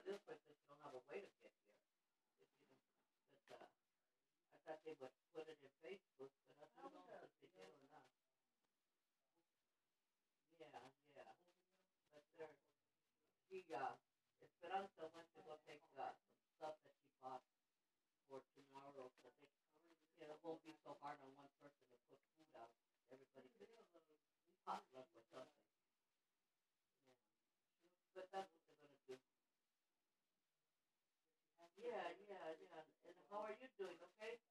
different since you don't have a way to get here. If you don't, but I thought they would put it in Facebook, but I don't know if they did or not. Yeah, yeah. But there, she, Esperanza went to go take some stuff that she bought for tomorrow, so they, it won't be so hard on one person to put food out. Everybody could potluck or something. Yeah. But that's what they're gonna do. Yeah, yeah, yeah. And how are you doing? Okay.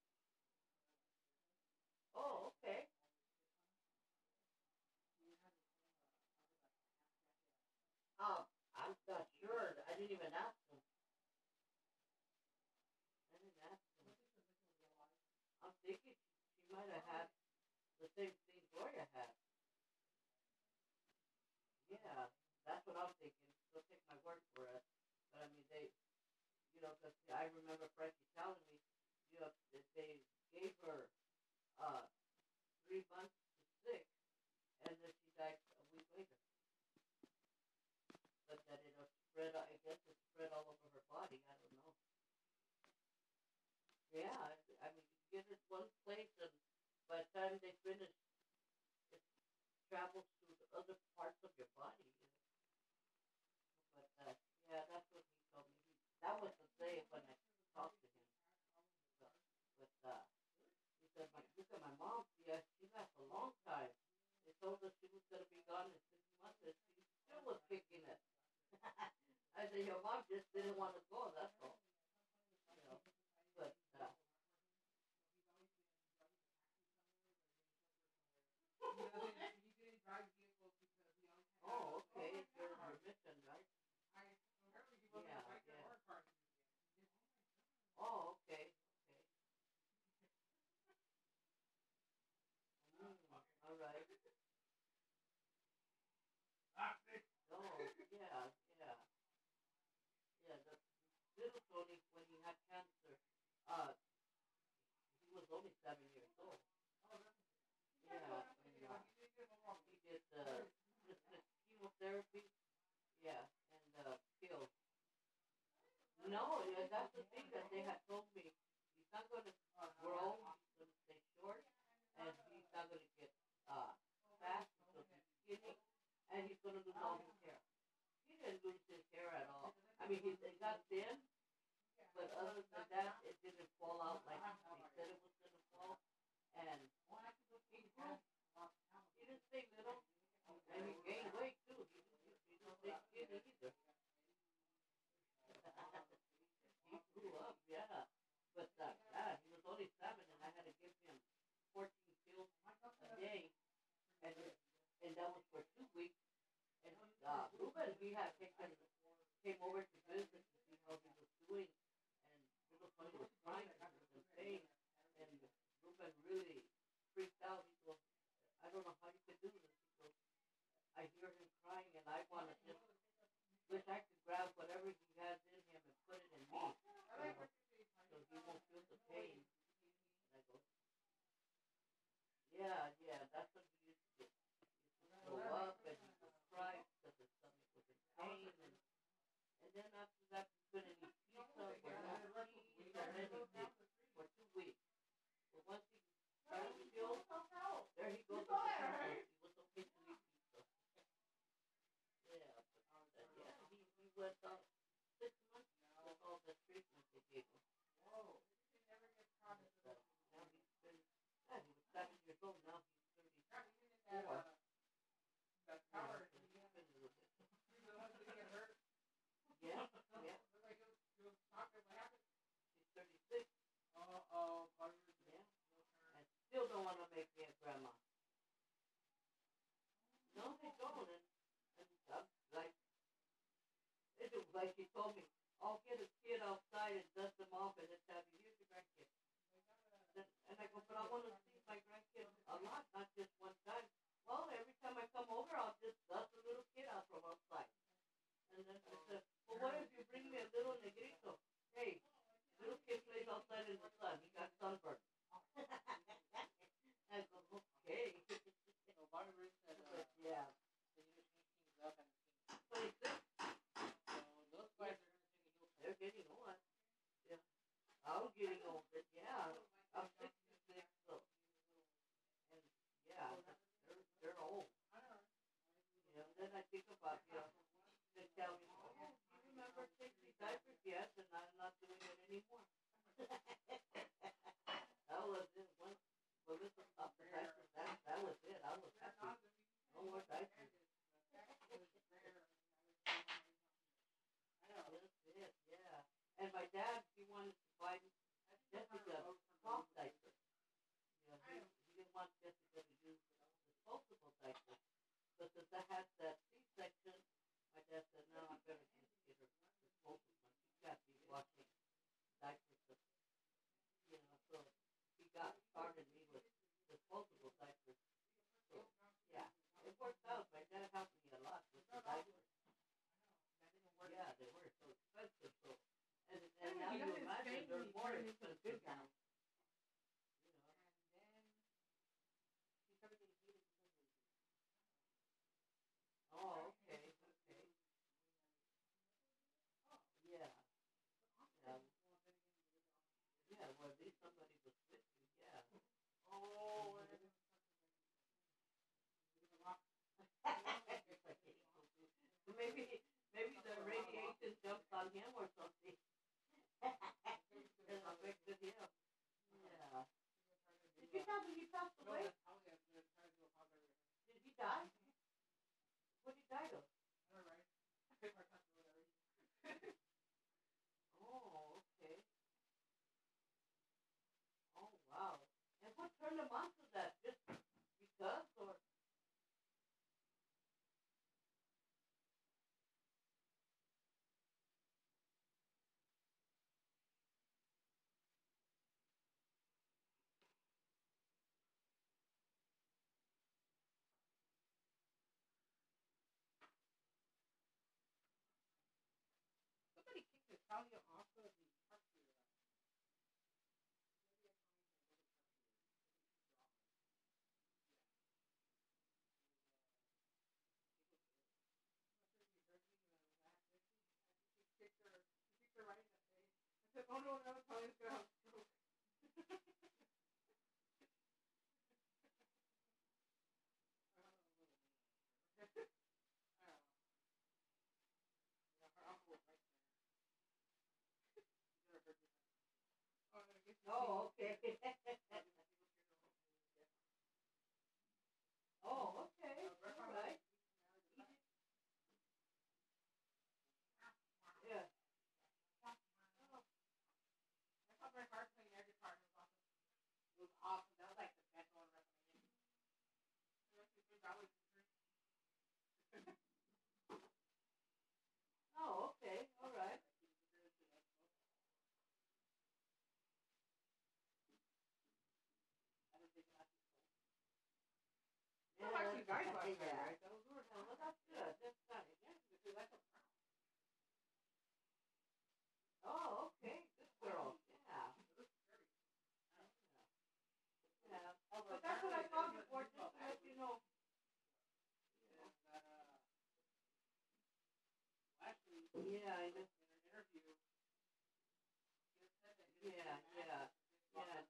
Oh, okay. I'm not sure. I didn't even ask him. I didn't ask him. I'm thinking she might have had the same thing Gloria had. Yeah, that's what I'm thinking. Don't take my word for it. But I mean, because I remember Frankie telling me, that they gave her uh 3 months to sick, and then she died a week later. But that it spread, I guess it spread all over her body. I don't know. Yeah, I mean, you get it one place, and by the time they finish, it travels to the other parts of your body. But yeah, that's what he told me. That was the day when I talked to him. But he said, my mom, yeah, she lasts a long time. They told us she was going to be gone in 6 months, and she still was kicking it. I said, your mom just didn't want to go, that's all. You know, but, oh, okay, you're mission, right? Yeah, yeah. Oh, okay, okay. All right. Oh, yeah, yeah, yeah. The little Tony, when he had cancer, uh, he was only 7 years old. Yeah, and he did just the chemotherapy. Yeah, and pills. No, yeah, that's the thing that they had told me. He's not going to grow. He's going to stay short, and he's not going to get uh fat. He's going to be skinny, and he's going to lose all his hair. He didn't lose his hair at all. I mean, it got thin, but other than that, it didn't fall out like they said it was going to fall. And he grew. He didn't stay little, and he gained weight too. He didn't stay skinny either. He grew up, yeah. But yeah, he was only 7, and I had to give him 14 pills a day, and that was for 2 weeks. And Ruben, we had taken came over to visit to see how he was doing, and little Tony was crying, he was in pain, and Ruben really freaked out. He goes, I don't know how you could do this. He goes, I hear him crying, and I want to just wish I could grab whatever he has in him and put it in me, so he won't feel the pain. And I go, yeah, yeah, that's what he used to do. He used to throw up, and he would cry because his stomach was in pain, and then after that, he couldn't eat pizza or no cheese or anything for 2 weeks. But once he started to feel, there he goes with the pizza. He was okay to eat pizza. Yeah, but yeah, he went 6 months with all the treatment they gave him. But, now he's been, yeah, he was 7 years old. Now he's 34. Yeah, so he's been a little bit. Yeah, yeah. She's 36. Yeah, and still don't want to make me a grandma. No, they don't. And like, it was like she told me, I'll get a kid outside and dust them off and just have you, here's your grandkid. And I go, but I want to see my grandkid a lot, not just one time. Well, every time I come over, I'll just dust a little kid out from outside. And then I said, well, what if you bring me a little negrito? Hey, little kid plays outside in the sun. He got sunburned. I go, okay. But yeah. 26? I was getting older. Yeah, I'm 66, so and yeah, they're old. Then I think about they tell me, oh, you remember changing diapers? Yes, and I'm not doing it anymore. That was it. Once Melissa stopped the diapers, that was it. I was happy. No more diapers. That's it. Yeah. And my dad, he wanted to buy Jessica soft diapers. He didn't want Jessica to use disposable diapers. But since I had that C-section, my dad said, no, I better just get her disposable one. She can't be washing diapers. So he got started me with disposable diapers. So, yeah, it worked out. My dad helped me a lot with the diapers. Yeah, they were so expensive. So, and now you imagine they're more expensive now. You know. Oh, okay, okay. Yeah, yeah, yeah. Well, at least somebody was with you. Yeah. Oh. maybe the radiation jumped on him or something. It affected him. Yeah. Did you tell me he passed away? Did he die? What did he die of? Oh, okay. Oh, wow. And what turned him on to that? Just because, or oh, okay. Oh, okay. All right. Yeah. Oh, okay. All right. Yeah, actually died last night, right? That was weird. Well, that's good. That's nice. Oh, okay. Good girl. Yeah. Yeah. But that's what I called you for, just to let you know. Yeah, I know. Yeah, yeah. Yeah.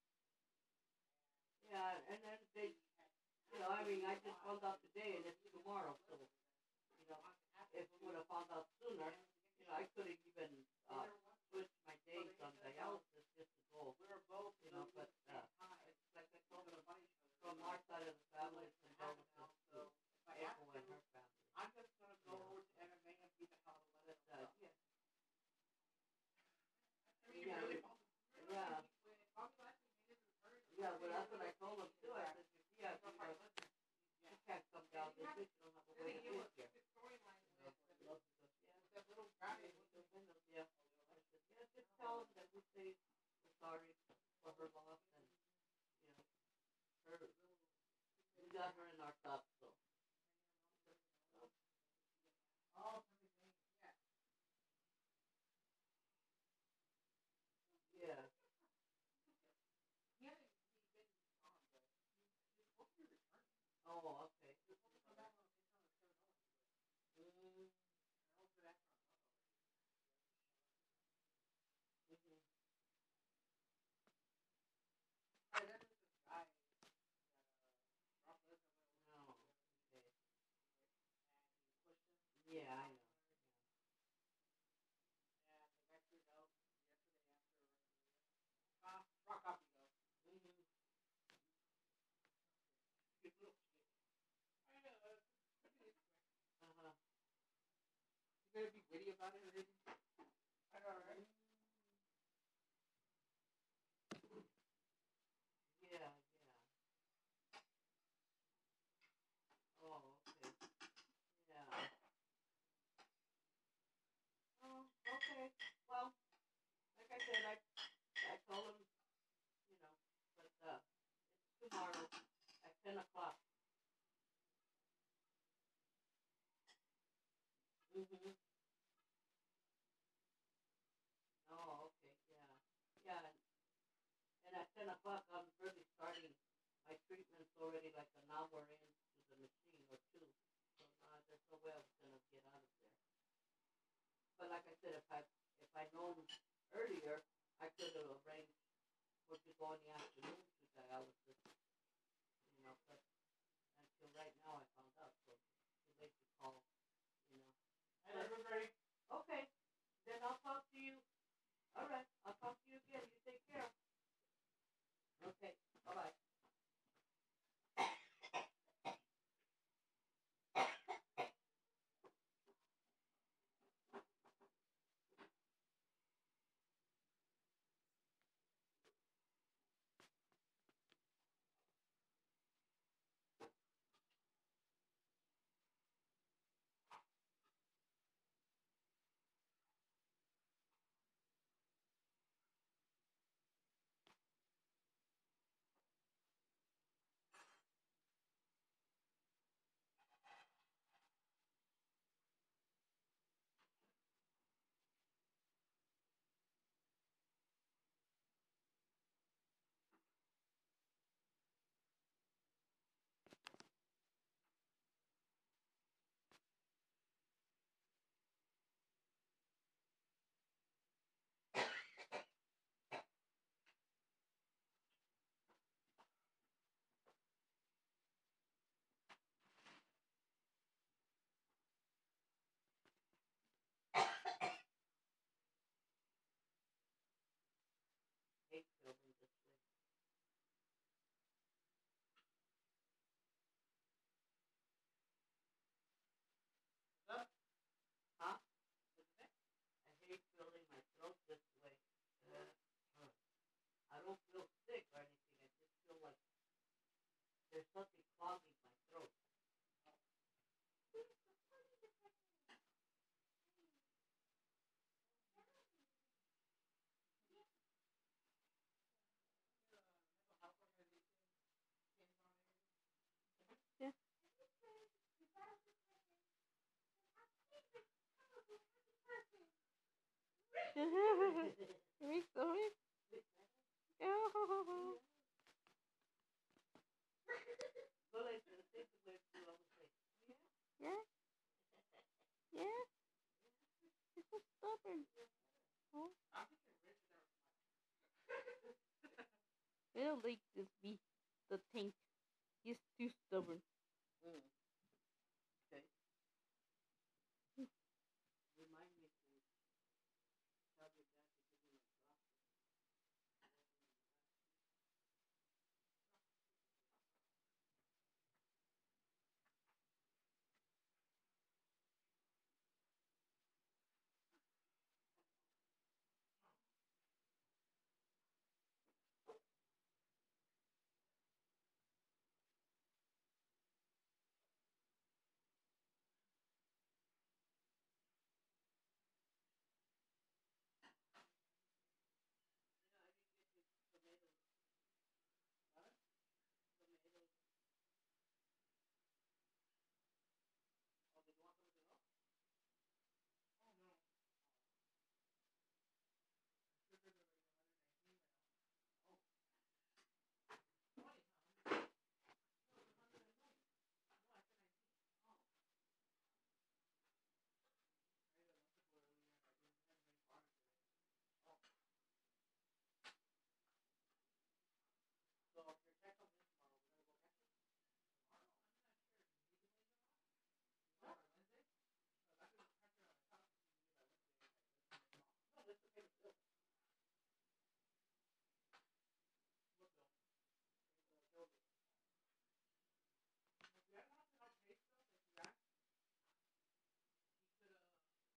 Yeah, and then they, I mean, I just found out today and it's tomorrow, so, if I would have found out sooner, I could have even, switched my days on dialysis just to go, but, like I told them, from our side of the family, condolences to April and her family. But, yeah, yeah, yeah, but that's what I told them too. I said, yeah, you can't come down this week. You don't have a way to get here. Yeah. I said, yeah, just tell them that we say we're sorry for her loss and, you know, her, we got her in our thoughts, so. Oh, yeah. Oh, okay. Mm, mm-hmm. Yeah, I know. Mm-hmm. Uh-huh. Yeah, yeah. Oh, okay. Yeah. Oh, okay. Well, like I said, I told him, you know, but it's tomorrow at 10 o'clock. Mm-hmm. Oh, okay. Yeah. Yeah, and at 10 o'clock, I'm really starting my treatments already like an hour into the machine or two. So there's no way I was gonna get out of there. But like I said, if I known earlier, I could have arranged for to go in the afternoon to dialysis. But until right now, I found out, so too late to call. You know. Okay, then I'll talk to you. All right, I'll talk to you again. You take care. Okay, bye bye. Hate feeling this way. Huh? I hate feeling my throat this way. Uh, I don't feel sick or anything. I just feel like there's something clogging my throat. Yeah. Me sorry. Oh. So like the thing where you always say, yeah, yeah, it's so stubborn. Oh. It'll like this be the tank. He's too stubborn. Mm.